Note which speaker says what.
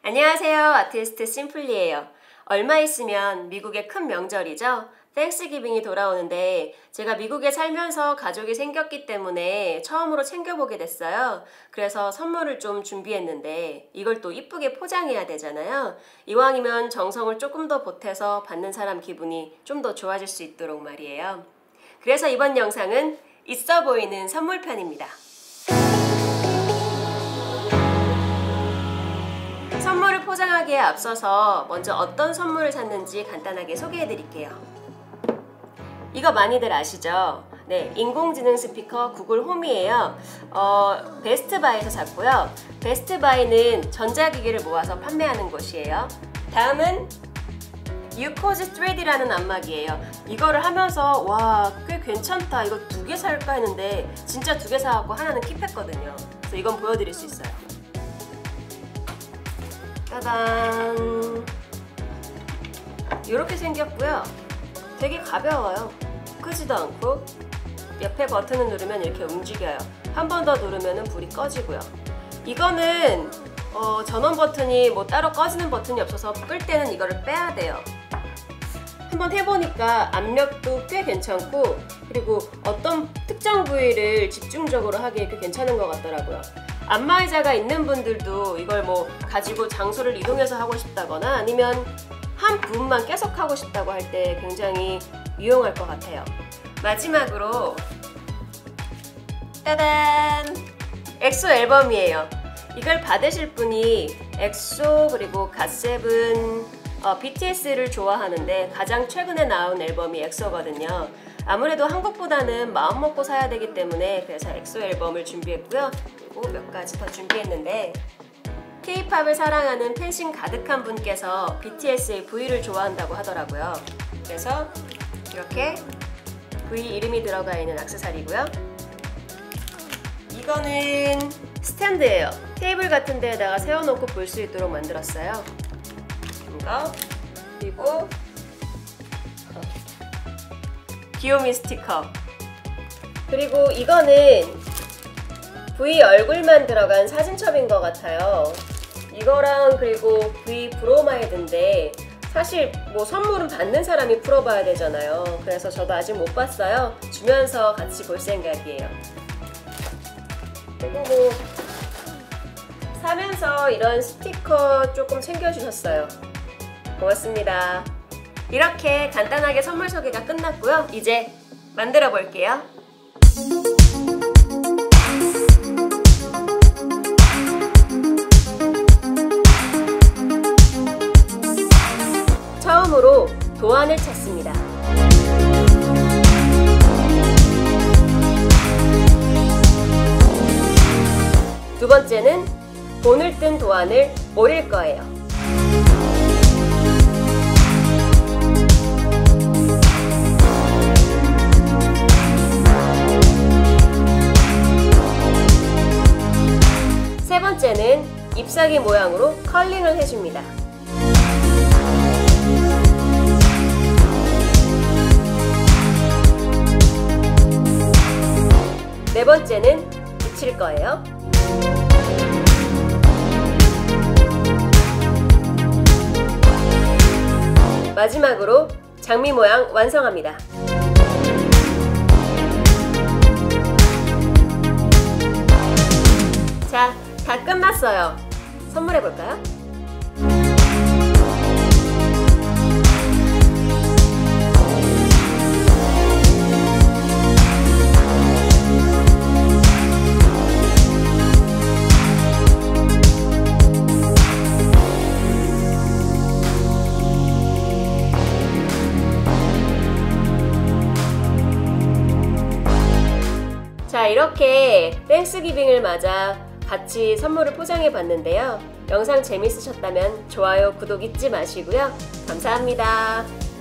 Speaker 1: 안녕하세요. 아티스트 심플리예요. 얼마 있으면 미국의 큰 명절이죠. 땡스기빙이 돌아오는데 제가 미국에 살면서 가족이 생겼기 때문에 처음으로 챙겨보게 됐어요. 그래서 선물을 좀 준비했는데 이걸 또 이쁘게 포장해야 되잖아요. 이왕이면 정성을 조금 더 보태서 받는 사람 기분이 좀 더 좋아질 수 있도록 말이에요. 그래서 이번 영상은 있어 보이는 선물편입니다. 선물을 포장하기에 앞서서 먼저 어떤 선물을 샀는지 간단하게 소개해 드릴게요. 이거 많이들 아시죠? 네, 인공지능 스피커 구글 홈이에요. 베스트바이에서 샀고요. 베스트바이는 전자기기를 모아서 판매하는 곳이에요. 다음은 유코즈 3D라는 안마기예요. 이거를 하면서 와, 꽤 괜찮다. 이거 2개 살까 했는데 진짜 2개 사갖고 하나는 킵했거든요. 그래서 이건 보여드릴 수 있어요. 짜잔! 이렇게 생겼고요. 되게 가벼워요. 크지도 않고 옆에 버튼을 누르면 이렇게 움직여요. 한 번 더 누르면 불이 꺼지고요. 이거는 전원 버튼이 뭐 따로 꺼지는 버튼이 없어서 끌 때는 이거를 빼야 돼요. 한번 해보니까 압력도 꽤 괜찮고 그리고 어떤 특정 부위를 집중적으로 하기에 꽤 괜찮은 것 같더라고요. 안마의자가 있는 분들도 이걸 뭐 가지고 장소를 이동해서 하고 싶다거나 아니면 한 부분만 계속 하고 싶다고 할 때 굉장히 유용할 것 같아요. 마지막으로 따단! 엑소 앨범이에요. 이걸 받으실 분이 엑소 그리고 갓세븐, BTS를 좋아하는데 가장 최근에 나온 앨범이 엑소거든요. 아무래도 한국보다는 마음먹고 사야 되기 때문에 그래서 엑소 앨범을 준비했고요. 그리고 몇 가지 더 준비했는데 K-팝을 사랑하는 팬심 가득한 분께서 BTS의 V를 좋아한다고 하더라고요. 그래서 이렇게 V 이름이 들어가 있는 액세서리고요. 이거는 스탠드예요. 테이블 같은 데에다가 세워놓고 볼 수 있도록 만들었어요. 이거 그리고 귀요미 스티커 그리고 이거는 V 얼굴만 들어간 사진첩인 것 같아요. 이거랑 그리고 V 브로마이드인데 사실 뭐 선물은 받는 사람이 풀어봐야 되잖아요. 그래서 저도 아직 못 봤어요. 주면서 같이 볼 생각이에요. 그리고 뭐 사면서 이런 스티커 조금 챙겨주셨어요. 고맙습니다. 이렇게 간단하게 선물 소개가 끝났고요. 이제 만들어 볼게요. 처음으로 도안을 찾습니다. 두 번째는 본을 뜬 도안을 오릴 거예요. 세 번째는 잎사귀 모양으로 컬링을 해줍니다. 네 번째는 붙일 거예요. 마지막으로 장미 모양 완성합니다. 자, 다 끝났어요. 선물해 볼까요? 자, 이렇게 땡스기빙을 맞아 같이 선물을 포장해 봤는데요. 영상 재밌으셨다면 좋아요, 구독 잊지 마시고요. 감사합니다.